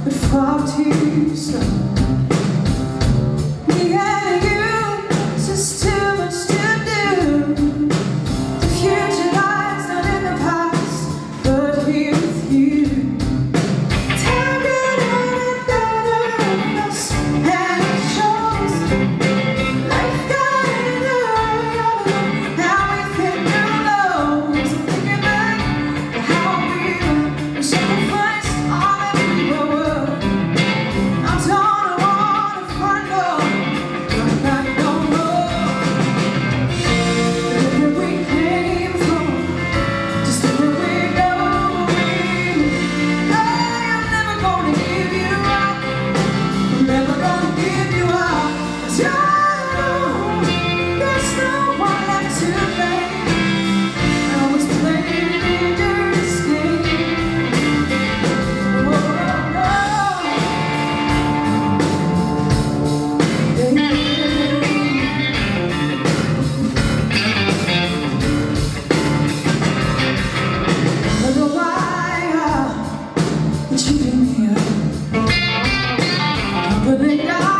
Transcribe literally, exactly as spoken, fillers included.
but far too slow. Me and you, just too much to do. The future lies not in the past, but here with you. Time got any better of us, and it shows. Life got in the way of it, now we hit new lows. I'm thinking back to how we were, we sacrificed all that we were. I don't want to find out, come back no more. Where we came from, just where we're going. I am never gonna give you up, I'm never gonna give you up. 'Cause I know there's no one left to blame. I was playing a dangerous game. Oh, oh, I don't know why you're keeping me up, but they got